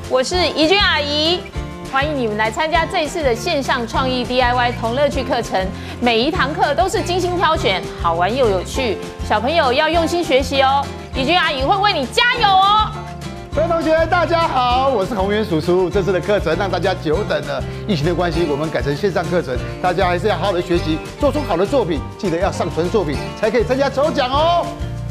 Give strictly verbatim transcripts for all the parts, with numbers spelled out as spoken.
我是怡君阿姨，欢迎你们来参加这一次的线上创意 D I Y 同乐趣课程。每一堂课都是精心挑选，好玩又有趣，小朋友要用心学习哦。怡君阿姨会为你加油哦。 各位同学，大家好，我是宏源叔叔。这次的课程让大家久等了，疫情的关系，我们改成线上课程，大家还是要好好的学习，做出好的作品，记得要上传作品才可以参加抽奖哦。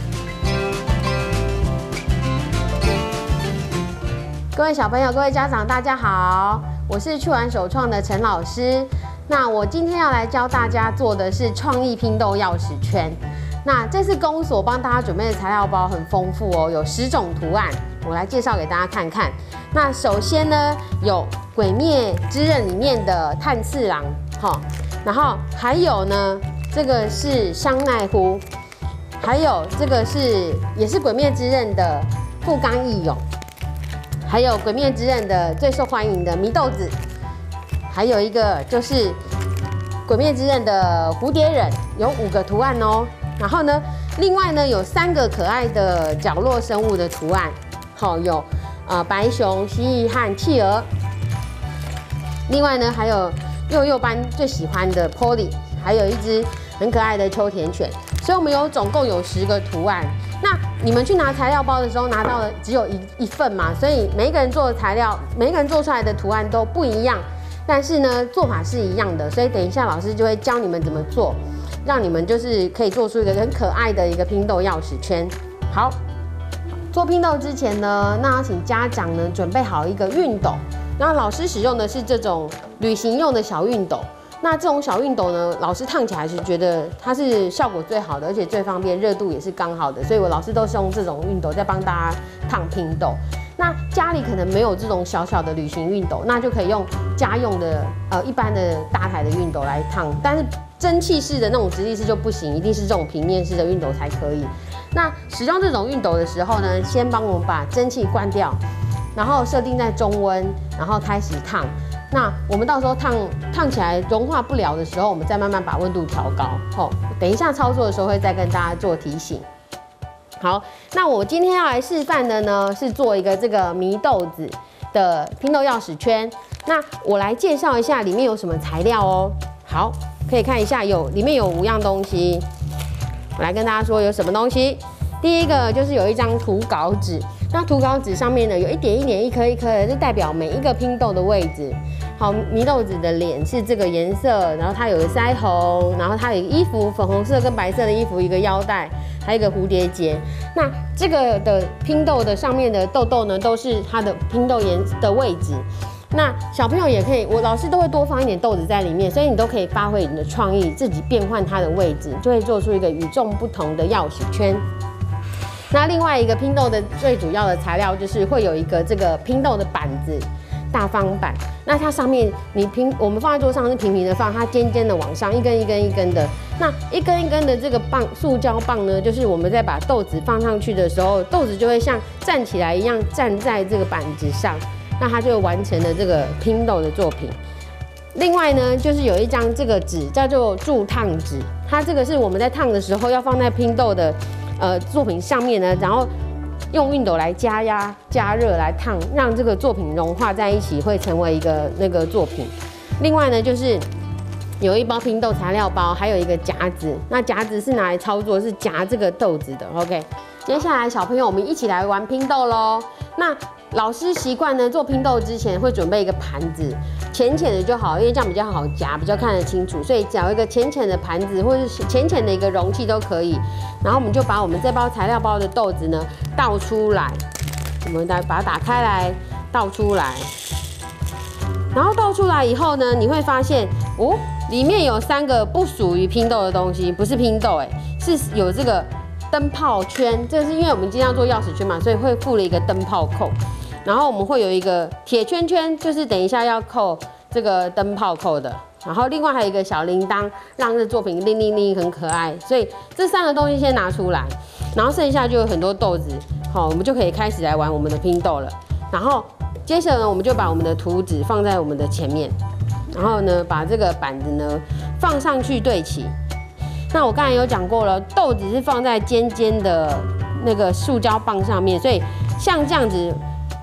各位小朋友、各位家长，大家好，我是趣玩手创的陈老师。那我今天要来教大家做的是创意拼豆钥匙圈。那这次公所帮大家准备的材料包很丰富哦，有十种图案，我来介绍给大家看看。那首先呢，有《鬼灭之刃》里面的炭治郎，哈，然后还有呢，这个是香奈乎，还有这个是也是《鬼灭之刃》的富冈义勇。还有《鬼灭之刃》的最受欢迎的祢豆子，还有一个就是《鬼灭之刃》的蝴蝶忍，有五个图案哦。然后呢，另外呢有三个可爱的角落生物的图案，好有呃白熊、蜥蜴和企鹅。另外呢还有幼幼班最喜欢的 Polly， 还有一只很可爱的秋田犬。所以我们有总共有十个图案。那你们去拿材料包的时候，拿到的只有一一份嘛，所以每一个人做的材料，每一个人做出来的图案都不一样，但是呢，做法是一样的。所以等一下老师就会教你们怎么做，让你们就是可以做出一个很可爱的一个拼豆钥匙圈。好，做拼豆之前呢，那要请家长呢准备好一个熨斗，然后老师使用的是这种旅行用的小熨斗。那这种小熨斗呢，老师烫起来是觉得它是效果最好的，而且最方便，热度也是刚好的，所以我老师都是用这种熨斗在帮大家烫拼豆。那家里可能没有这种小小的旅行熨斗，那就可以用家用的呃一般的大台的熨斗来烫，但是蒸汽式的那种直立式就不行，一定是这种平面式的熨斗才可以。那使用这种熨斗的时候呢，先帮我们把蒸汽关掉，然后设定在中温，然后开始烫。那我们到时候烫烫起来融化不了的时候，我们再慢慢把温度调高。哦，等一下操作的时候会再跟大家做提醒。好，那我今天要来示范的呢，是做一个这个祢豆子的拼豆钥匙圈。那我来介绍一下里面有什么材料哦。好，可以看一下有里面有五样东西，我来跟大家说有什么东西。第一个就是有一张图稿纸。那图稿纸上面呢，有一点一点、一颗一颗的，就代表每一个拼豆的位置。好，祢豆子的脸是这个颜色，然后它有个腮红，然后它有一个衣服，粉红色跟白色的衣服，一个腰带，还有一个蝴蝶结。那这个的拼豆的上面的豆豆呢，都是它的拼豆颜的位置。那小朋友也可以，我老师都会多放一点豆子在里面，所以你都可以发挥你的创意，自己变换它的位置，就会做出一个与众不同的钥匙圈。那另外一个拼豆的最主要的材料就是会有一个这个拼豆的板子，大方板。那它上面你拼，我们放在桌上是平平的放，它尖尖的往上，一根一根一根的。那一根一根的这个棒，塑胶棒呢，就是我们在把豆子放上去的时候，豆子就会像站起来一样站在这个板子上，那它就完成了这个拼豆的作品。另外呢，就是有一张这个纸叫做助烫纸，它这个是我们在烫的时候要放在拼豆的。呃，作品上面呢，然后用熨斗来加压、加热来烫，让这个作品融化在一起，会成为一个那个作品。另外呢，就是有一包拼豆材料包，还有一个夹子。那夹子是拿来操作，是夹这个豆子的。OK， 接下来小朋友，我们一起来玩拼豆咯。那老师习惯呢，做拼豆之前会准备一个盘子，浅浅的就好，因为这样比较好夹，比较看得清楚。所以找一个浅浅的盘子，或者是浅浅的一个容器都可以。然后我们就把我们这包材料包的豆子呢倒出来，我们来把它打开来，倒出来。然后倒出来以后呢，你会发现哦，里面有三个不属于拼豆的东西，不是拼豆哎，是有这个灯泡圈。这是因为我们今天要做钥匙圈嘛，所以会附了一个灯泡扣。然后我们会有一个铁圈圈，就是等一下要扣这个灯泡扣的。然后另外还有一个小铃铛，让这作品铃铃铃很可爱。所以这三个东西先拿出来，然后剩下就有很多豆子，好，我们就可以开始来玩我们的拼豆了。然后接着呢，我们就把我们的图纸放在我们的前面，然后呢，把这个板子呢放上去对齐。那我刚才有讲过了，豆子是放在尖尖的那个塑胶棒上面，所以像这样子。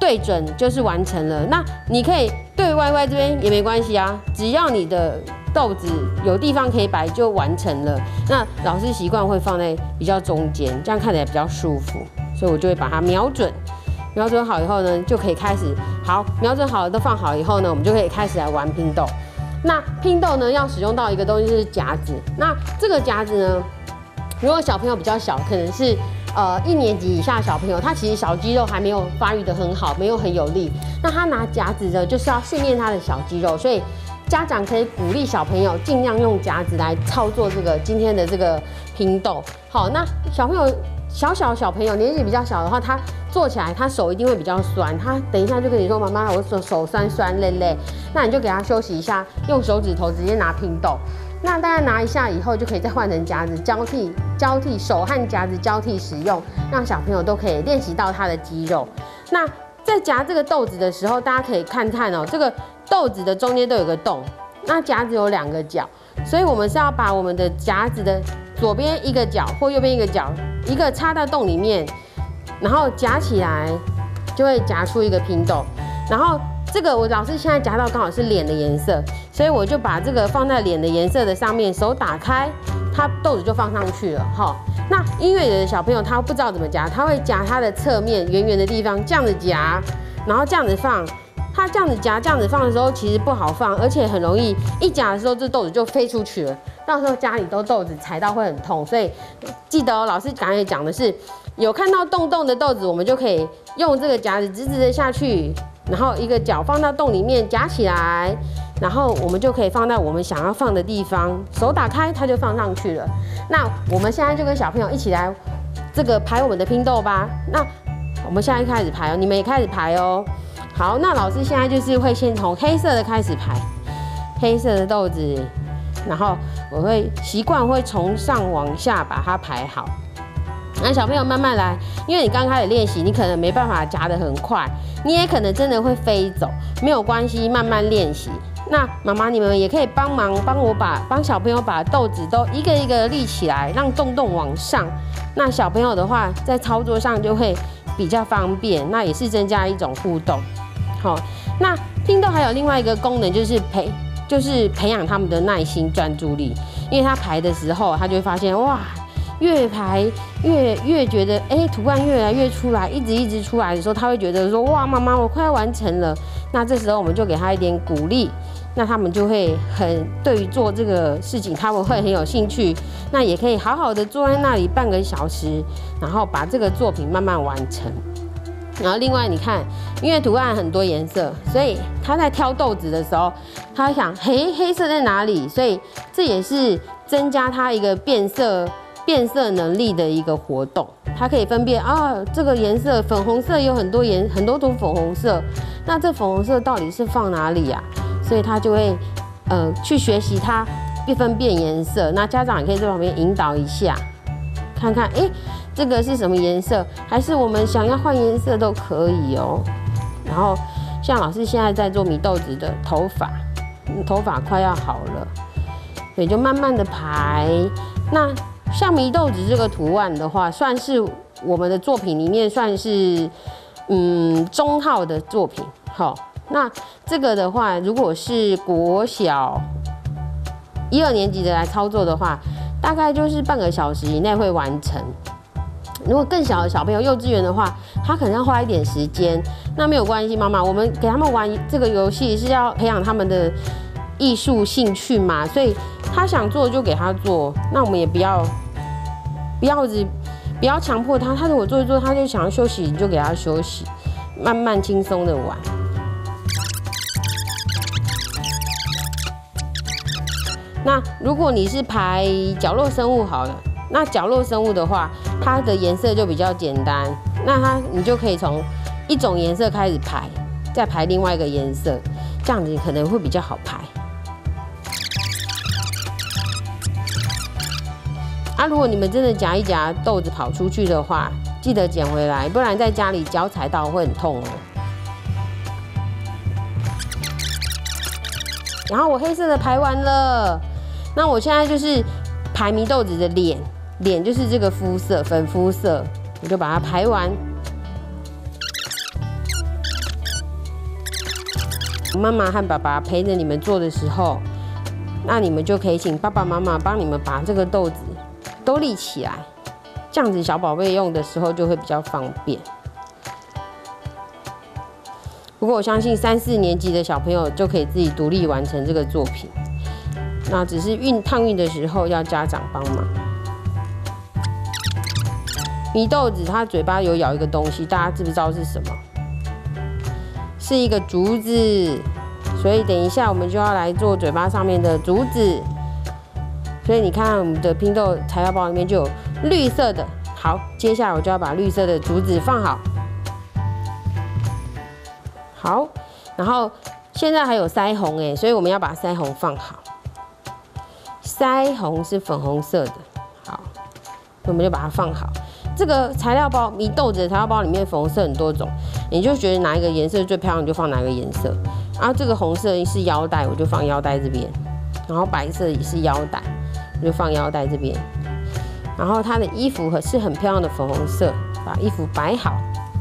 对准就是完成了。那你可以对歪歪这边也没关系啊，只要你的豆子有地方可以摆就完成了。那老师习惯会放在比较中间，这样看起来比较舒服，所以我就会把它瞄准。瞄准好以后呢，就可以开始。好，瞄准好了都放好以后呢，我们就可以开始来玩拼豆。那拼豆呢，要使用到一个东西是夹子。那这个夹子呢，如果小朋友比较小，可能是呃一年级以下的小朋友，他其实小肌肉还没有发育得很好，没有很有力。那他拿夹子呢，就是要训练他的小肌肉，所以家长可以鼓励小朋友尽量用夹子来操作这个今天的这个拼豆。好，那小朋友。小小小朋友年纪比较小的话，他做起来他手一定会比较酸，他等一下就跟你说妈妈，我手手酸酸累累，那你就给他休息一下，用手指头直接拿拼豆。那大概拿一下以后，就可以再换成夹子，交替交替手和夹子交替使用，让小朋友都可以练习到他的肌肉。那在夹这个豆子的时候，大家可以看看哦，这个豆子的中间都有个洞，那夹子有两个角，所以我们是要把我们的夹子的左边一个角或右边一个角，一个插到洞里面，然后夹起来，就会夹出一个拼豆。然后这个我老师现在夹到刚好是脸的颜色，所以我就把这个放在脸的颜色的上面，手打开，它豆子就放上去了哈。那因为有的小朋友他不知道怎么夹，他会夹它的侧面圆圆的地方，这样子夹，然后这样子放。它这样子夹、这样子放的时候，其实不好放，而且很容易一夹的时候，这豆子就飞出去了。到时候家里都豆子踩到会很痛，所以记得哦，老师刚才讲的是，有看到洞洞的豆子，我们就可以用这个夹子直直的下去，然后一个角放到洞里面夹起来，然后我们就可以放在我们想要放的地方，手打开它就放上去了。那我们现在就跟小朋友一起来这个排我们的拼豆吧。那我们现在开始排哦，你们也开始排哦。好，那老师现在就是会先从黑色的开始排，黑色的豆子，然后我会习惯会从上往下把它排好。那小朋友慢慢来，因为你刚开始练习，你可能没办法夹得很快，你也可能真的会飞走，没有关系，慢慢练习。那妈妈你们也可以帮忙帮我把帮小朋友把豆子都一个一个立起来，让洞洞往上。那小朋友的话，在操作上就会比较方便，那也是增加一种互动。好，那拼豆还有另外一个功能，就是培，就是培养他们的耐心、专注力。因为他排的时候，他就会发现，哇，越排越越觉得，哎、欸，图案越来越出来，一直一直出来的时候，他会觉得说，哇，妈妈，我快要完成了。那这时候我们就给他一点鼓励，那他们就会很对于做这个事情，他们会很有兴趣。那也可以好好的坐在那里半个小时，然后把这个作品慢慢完成。然后另外你看，因为图案很多颜色，所以他在挑豆子的时候，他会想，嘿，黑色在哪里？所以这也是增加他一个变色变色能力的一个活动。他可以分辨啊，这个颜色粉红色有很多颜很多种粉红色，那这粉红色到底是放哪里呀、啊？所以他就会呃去学习它分辨颜色。那家长也可以在旁边引导一下，看看哎。欸这个是什么颜色？还是我们想要换颜色都可以哦。然后像老师现在在做米豆子的头发，头发快要好了，所以就慢慢的排。那像米豆子这个图案的话，算是我们的作品里面算是嗯中号的作品。好，那这个的话，如果是国小一二年级的来操作的话，大概就是半个小时以内会完成。如果更小的小朋友，幼稚园的话，他可能要花一点时间，那没有关系，妈妈，我们给他们玩这个游戏是要培养他们的艺术兴趣嘛，所以他想做就给他做，那我们也不要不要子不要强迫他，他如果做一做他就想要休息，你就给他休息，慢慢轻松的玩。那如果你是排角落生物好了。那角落生物的话，它的颜色就比较简单，那它你就可以从一种颜色开始排，再排另外一个颜色，这样子可能会比较好排。啊，如果你们真的夹一夹豆子跑出去的话，记得捡回来，不然在家里脚踩到会很痛哦。然后我黑色的排完了，那我现在就是排米豆子的脸。脸就是这个肤色，粉肤色，我就把它排完。 妈妈和爸爸陪着你们做的时候，那你们就可以请爸爸妈妈帮你们把这个豆子都立起来，这样子小宝贝用的时候就会比较方便。不过我相信三四年级的小朋友就可以自己独立完成这个作品，那只是运烫运的时候要家长帮忙。米豆子它嘴巴有咬一个东西，大家知不知道是什么？是一个竹子，所以等一下我们就要来做嘴巴上面的竹子。所以你看我们的拼豆材料包里面就有绿色的。好，接下来我就要把绿色的竹子放好。好，然后现在还有腮红哎，所以我们要把腮红放好。腮红是粉红色的，好，我们就把它放好。这个材料包米豆子的材料包里面粉红色很多种，你就觉得哪一个颜色最漂亮，你就放哪个颜色。然后这个红色是腰带，我就放腰带这边。然后白色也是腰带，我就放腰带这边。然后它的衣服是很漂亮的粉红色，把衣服摆好。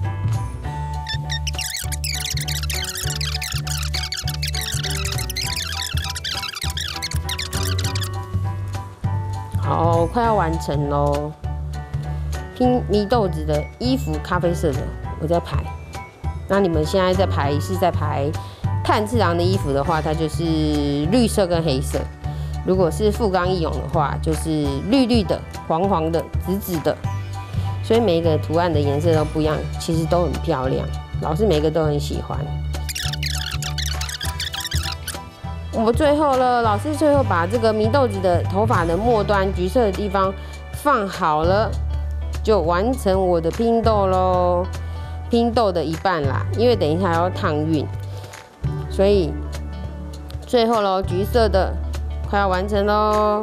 好，快要完成喽！拼米豆子的衣服，咖啡色的，我在排。那你们现在在排是在排炭治郎的衣服的话，它就是绿色跟黑色；如果是富冈义勇的话，就是绿绿的、黄黄的、紫紫的。所以每一个图案的颜色都不一样，其实都很漂亮，老师每个都很喜欢。我最后了，老师最后把这个米豆子的头发的末端橘色的地方放好了，就完成我的拼豆喽。拼豆的一半啦，因为等一下还要烫晕，所以最后喽，橘色的快要完成喽。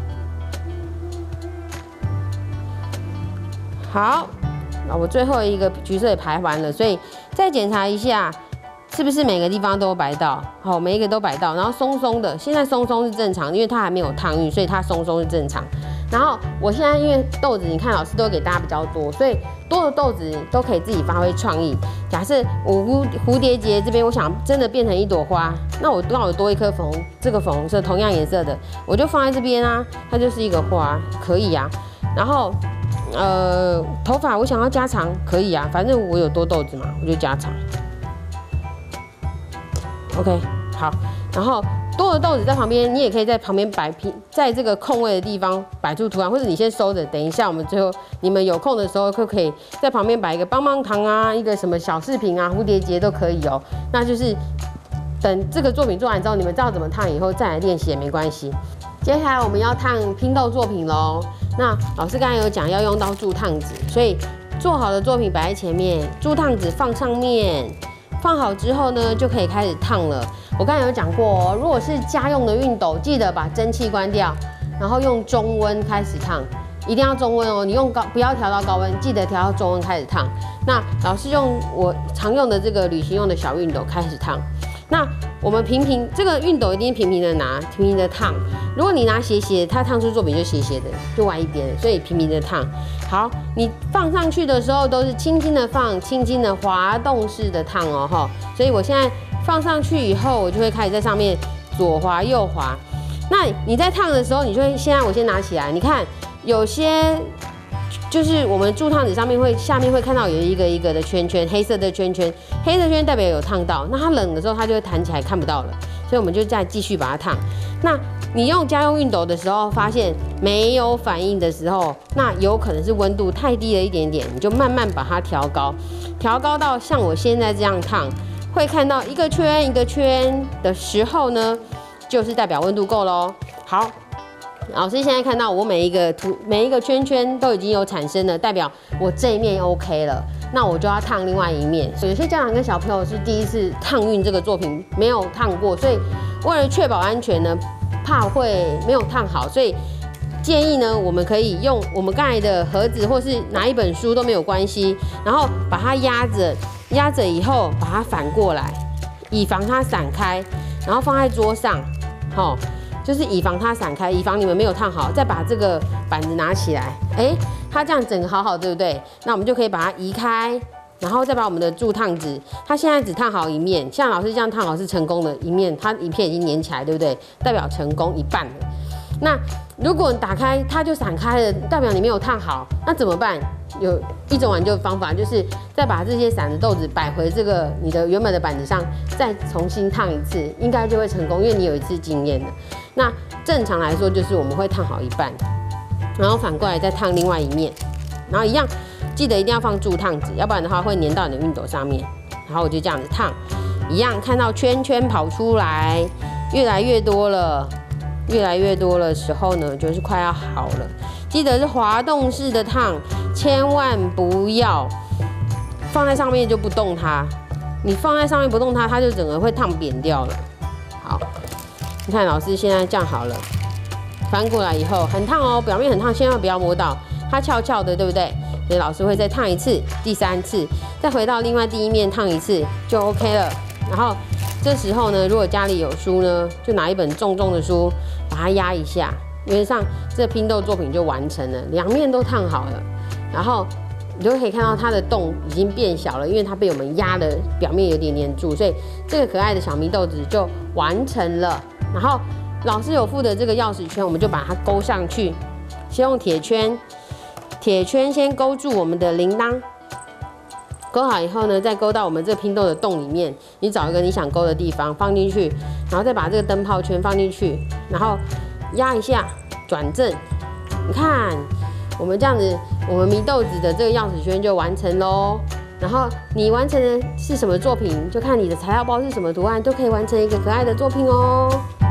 好，那我最后一个橘色也排完了，所以再检查一下。是不是每个地方都有摆到？好，每一个都摆到，然后松松的，现在松松是正常，因为它还没有烫晕，所以它松松是正常。然后我现在因为豆子，你看老师都给大家比较多，所以多的豆子都可以自己发挥创意。假设我蝴蝴蝶结这边，我想真的变成一朵花，那我刚好多一颗粉红，这个粉红色同样颜色的，我就放在这边啊，它就是一个花，可以啊。然后呃，头发我想要加长，可以啊，反正我有多豆子嘛，我就加长。OK， 好，然后多的豆子在旁边，你也可以在旁边摆拼，在这个空位的地方摆出图案，或者你先收着，等一下我们最后你们有空的时候，就可以在旁边摆一个棒棒糖啊，一个什么小饰品啊，蝴蝶结都可以哦。那就是等这个作品做完之后，你们知道怎么烫以后再来练习也没关系。接下来我们要烫拼豆作品喽。那老师刚才有讲要用到铸烫纸，所以做好的作品摆在前面，铸烫纸放上面。放好之后呢，就可以开始烫了。我刚才有讲过哦，如果是家用的熨斗，记得把蒸汽关掉，然后用中温开始烫，一定要中温哦。你用高不要调到高温，记得调到中温开始烫。那老师用我常用的这个旅行用的小熨斗开始烫。那我们平平这个熨斗一定平平的拿，平平的烫。如果你拿斜斜，它烫出作品就斜斜的，就歪一边，所以平平的烫。好，你放上去的时候都是轻轻的放，轻轻的滑动式的烫哦哈。所以我现在放上去以后，我就会开始在上面左滑右滑。那你在烫的时候，你就会现在我先拿起来，你看有些。就是我们铸烫纸上面会下面会看到有一个一个的圈圈，黑色的圈圈，黑色圈圈代表有烫到，那它冷的时候它就会弹起来看不到了，所以我们就再继续把它烫。那你用家用熨斗的时候发现没有反应的时候，那有可能是温度太低了一点点，你就慢慢把它调高，调高到像我现在这样烫，会看到一个圈一个圈的时候呢，就是代表温度够咯。好。老师现在看到我每一个图每一个圈圈都已经有产生了，代表我这一面 OK 了，那我就要烫另外一面。有些家长跟小朋友是第一次烫晕这个作品，没有烫过，所以为了确保安全呢，怕会没有烫好，所以建议呢，我们可以用我们刚才的盒子，或是拿一本书都没有关系，然后把它压着，压着以后把它反过来，以防它散开，然后放在桌上，好。就是以防它散开，以防你们没有烫好，再把这个板子拿起来，哎，它这样整个好好，对不对？那我们就可以把它移开， 然后再把我们的铸烫纸，它现在只烫好一面，像老师这样烫好是成功的一面，它一片已经粘起来，对不对？代表成功一半了。那如果你打开它就散开了，代表你没有烫好，那怎么办？有一种挽救方法，就是再把这些散的豆子摆回这个你的原本的板子上，再重新烫一次，应该就会成功，因为你有一次经验了。那正常来说就是我们会烫好一半，然后反过来再烫另外一面，然后一样记得一定要放铸烫纸，要不然的话会粘到你的熨斗上面。然后我就这样子烫，一样看到圈圈跑出来，越来越多了。越来越多的时候呢，就是快要好了。记得是滑动式的烫，千万不要放在上面就不动它。你放在上面不动它，它就整个会烫扁掉了。好，你看老师现在这样好了，翻过来以后很烫哦，表面很烫，千万不要摸到，它翘翘的，对不对？所以老师会再烫一次，第三次，再回到另外第一面烫一次就 OK 了。然后这时候呢，如果家里有书呢，就拿一本重重的书把它压一下，原则上这拼豆作品就完成了，两面都烫好了。然后你就可以看到它的洞已经变小了，因为它被我们压的表面有点黏住，所以这个可爱的小米豆子就完成了。然后老师有附的这个钥匙圈，我们就把它勾上去，先用铁圈，铁圈先勾住我们的铃铛。勾好以后呢，再勾到我们这拼豆的洞里面。你找一个你想勾的地方放进去，然后再把这个灯泡圈放进去，然后压一下，转正。你看，我们这样子，我们迷豆子的这个钥匙圈就完成喽。然后你完成的是什么作品，就看你的材料包是什么图案，都可以完成一个可爱的作品哦。